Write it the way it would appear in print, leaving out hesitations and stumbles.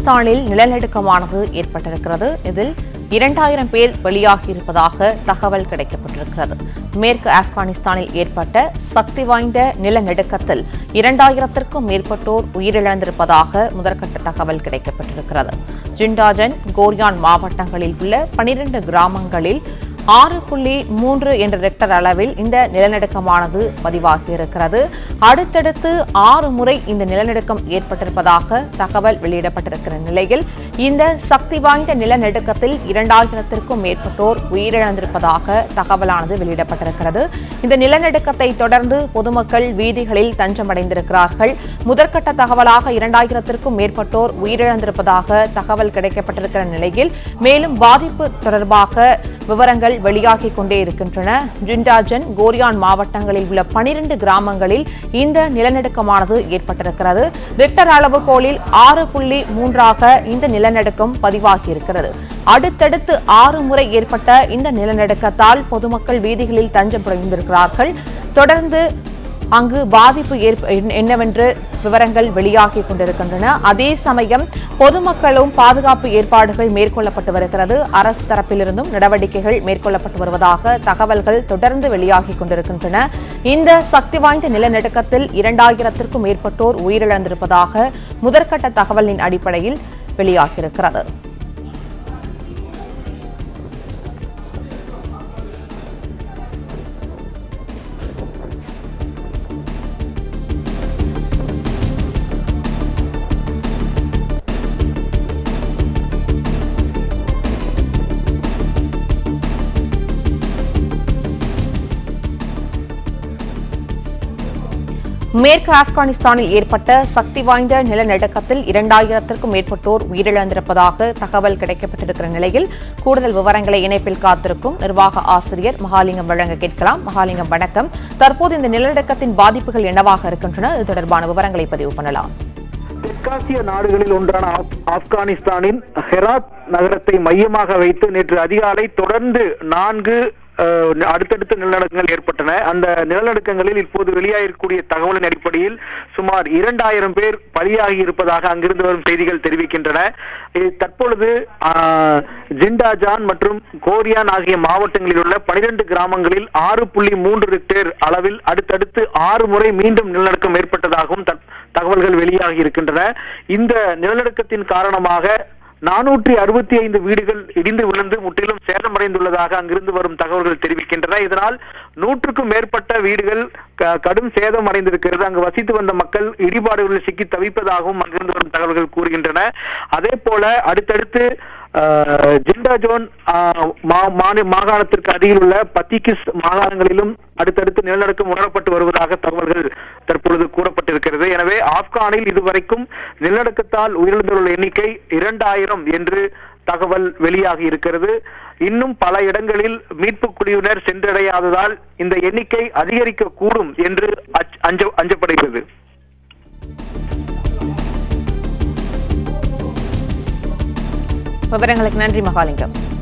ஆப்கானிஸ்தானில் நிலநடுக்கமானது ஏற்பட்டிருக்கிறது. இதில் 2000 பேர் வெளியாகியிருப்பதாக தகவல் கிடைக்கப்பட்டிருக்கிறது. மேற்கு ஆப்கானிஸ்தானில் ஏற்பட்ட சக்தி வாய்ந்த நிலநடுக்கத்தில் 2000க்கும் மேற்பட்டோர் உயிரிழந்திருப்பதாக முதற்கட்ட தகவல் கிடைக்கப்பட்டிருக்கிறது. ஜிண்டாஜன், கோரியான் மாவட்டங்களில் உள்ள 12 கிராமங்களில் 6.3 என்ற ரெக்டர் அளவில் இந்த நிலநடுக்கமானது பதிவாகியிருக்கிறது. அடுத்தடுத்து 6 முறை இந்த நிலநடுக்கம் ஏற்பட்டிருப்பதாக தகவல் வெளியிடப்பட்டிருக்கிற நிலையில் இந்த சக்தி வாய்ந்த நிலநடுக்கத்தில் 2000க்கும் மேற்பட்டோர் உயிரிழந்திருப்பதாக தகவலானது வெளியிடப்பட்டிருக்கிறது. இந்த நிலநடுக்கத்தை தொடர்ந்து பொதுமக்கள் வீதிகளில் தஞ்சமடைந்திருக்கிறார்கள். முதற்கட்ட தகவலாக 2000க்கும் மேற்பட்டோர் உயிரிழந்திருப்பதாக தகவல் கிடைக்கப்பட்டிருக்கிற நிலையில் மேலும் பாதிப்பு தொடர்பாக விவரங்கள் வெளியாகிக் கொண்டே இருக்கின்றன. ஜிண்டாஜன், கோரியான் மாவட்டங்களில் உள்ள 12 கிராமங்களில் இந்த நிலநடுக்கமானது ஏற்பட்டிருக்கிறது. ரிக்டர் அளவுகோலில் 6.3 இந்த நிலநடுக்கம் பதிவாகியிருக்கிறது. அடுத்தடுத்து 6 முறை ஏற்பட்ட இந்த நிலநடுக்கத்தால் பொதுமக்கள் வீதிகளில் தஞ்சம் புரிந்திருக்கிறார்கள். தொடர்ந்து அங்கு பாதிப்பு என்னவென்று விவரங்கள் வெளியாகிக் கொண்டிருக்கின்றன. அதே சமயம் பொதுமக்களும் பாதுகாப்பு ஏற்பாடுகள் மேற்கொள்ளப்பட்டு வருகிறது. அரசு தரப்பிலிருந்தும் நடவடிக்கைகள் மேற்கொள்ளப்பட்டு வருவதாக தகவல்கள் தொடர்ந்து வெளியாகிக் கொண்டிருக்கின்றன. இந்த சக்தி வாய்ந்த நிலநடுக்கத்தில் 2000க்கும் மேற்பட்டோர் உயிரிழந்திருப்பதாக முதற்கட்ட தகவலின் அடிப்படையில் வெளியாகியிருக்கிறது. மேற்கு ஆப்கானிஸ்தானில் ஏற்பட்ட சக்தி வாய்ந்த நிலநடுக்கத்தில் 2000க்கும் மேற்பட்டோர் உயிரிழந்திருப்பதாக தகவல் கிடைக்கப்பட்டிருக்கிற நிலையில் கூடுதல் விவரங்களை இணைப்பில் காத்திருக்கும் நிர்வாக ஆசிரியர் மகாலிங்கம் வழங்க கேட்கலாம். மகாலிங்கம், வணக்கம். தற்போது இந்த நிலநடுக்கத்தின் பாதிப்புகள் என்னவாக இருக்கின்றன? இது தொடர்பான விவரங்களை பதிவு பண்ணலாம். தெற்காசிய நாடுகளில் ஒன்றான ஆப்கானிஸ்தானின் ஹெராத் நகரத்தை மையமாக வைத்து நேற்று அதிகாலை தொடர்ந்து 4 அடுத்தடுத்த நிலநடுக்கங்கள் ஏற்பட்டன. அந்த நிலநடுக்கங்களில் இப்போது வெளியாகக்கூடிய தகவலின் அடிப்படையில் சுமார் 2000 பேர் பலியாகி இருப்பதாக அங்கிருந்து வரும் செய்திகள் தெரிவிக்கின்றன. தற்பொழுது ஜிண்டாஜான் மற்றும் கோரியான் ஆகிய மாவட்டங்களில் உள்ள 12 கிராமங்களில் 6.3 ரிக்டர் அளவில் அடுத்தடுத்து 6 முறை மீண்டும் நிலநடுக்கம் ஏற்பட்டதாகவும் தகவல்கள் வெளியாகி இருக்கின்றன. இந்த நிலநடுக்கத்தின் காரணமாக 465 வீடுகள் இடிந்து விழுந்து முற்றிலும் சேதமடைந்துள்ளதாக அங்கிருந்து வரும் தகவல்கள் தெரிவிக்கின்றன. இதனால் 100க்கும் மேற்பட்ட வீடுகள் கடும் சேதம் அடைந்திருக்கிறது. அங்கு வசித்து வந்த மக்கள் இடிபாடுகளில் சிக்கி தவிப்பதாகவும் அங்கிருந்து வரும் தகவல்கள் கூறுகின்றன. அதே போல அடுத்தடுத்து ஜிண்டாஜோன் மாகாணத்திற்கு அருகில் உள்ள பத்திகிஸ் மாகாணங்களிலும் அடுத்தடுத்து நிலநடுக்கம் உணரப்பட்டு வருவதாக தகவல்கள் தற்பொழுது கூறப்பட்டிருக்கிறது. எனவே ஆப்கானில் இதுவரைக்கும் நிலநடுக்கத்தால் உயிரிழந்தோர் எண்ணிக்கை 2000 என்று தகவல் வெளியாகி இருக்கிறது. இன்னும் பல இடங்களில் மீட்பு குழுவினர் சென்றடையாததால் இந்த எண்ணிக்கை அதிகரிக்க கூடும் என்று அஞ்சப்படுகிறது. விவரங்களுக்கு நன்றி மகாலிங்கம்.